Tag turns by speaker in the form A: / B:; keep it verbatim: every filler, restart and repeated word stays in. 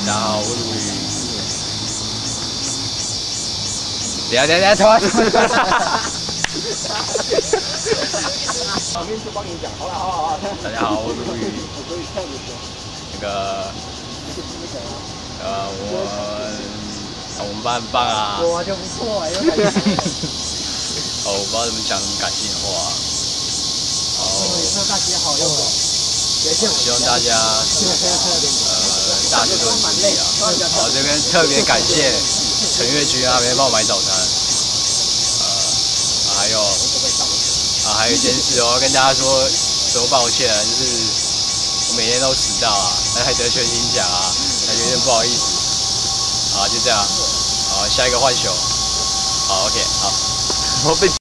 A: 大家好，我是吴宇。等下等下等下，突然。
B: 旁边就帮你讲，好了好了好了。
A: 大家好，我是吴宇。那个，呃，我，我们班很棒啊。
B: 我就不错，有感觉。
A: 哦，我不知道怎么讲什么感性的话。哦。
B: 大学好用的。
A: 希望大家，呃，大学都很顺利啊。好，这边特别感谢陈月君啊，没帮我买早餐。呃，啊、还有，啊，还有一件事我要跟大家说，说抱歉，就是我每天都迟到啊，还得全勤奖啊，感觉有点不好意思。啊，就这样，好，下一个换球。好 ，OK， 好，我被。